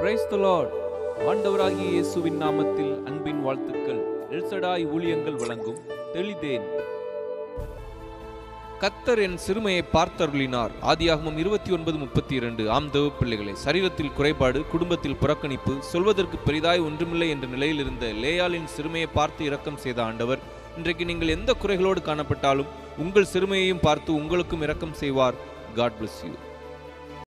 Praise the Lord. ஆண்டவராகிய இயேசுவின் நாமத்தில் அன்பின் வாழ்த்துக்கள். எல்-ஷடாய் ஊழியங்கள் வழங்கும் தெளிதேன். கர்த்தர் என் சிறுமையை பார்த்தருளினார். ஆதியாகமம் 29:32. ஆம் தேவ பிள்ளைகளே, சரீரத்தில் குறைபாடு, குடும்பத்தில் புறக்கணிப்பு, சொல்வதற்கு பெரிதாய் ஒன்றுமில்லை என்ற நிலையில் இருந்த லேயாளின் சிறுமையை பார்த்து இரக்கம் செய்த ஆண்டவர் இன்றைக்கு நீங்கள் எந்த குறைகளோடு காணப்பட்டாலும் உங்கள் சிறுமையையும் பார்த்து உங்களுக்கும் இரக்கம் செய்வார். God bless you.